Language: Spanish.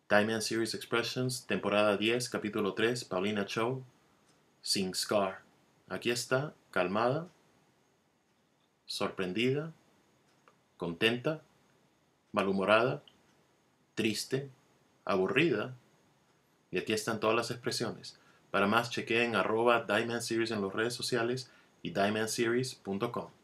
Diamond Series Expressions, temporada 10, capítulo 3, Paulina Cho, Sin Scar. Aquí está, calmada, sorprendida, contenta, malhumorada, triste, aburrida. Y aquí están todas las expresiones. Para más, chequeen @Diamond Series en las redes sociales y diamondseries.com.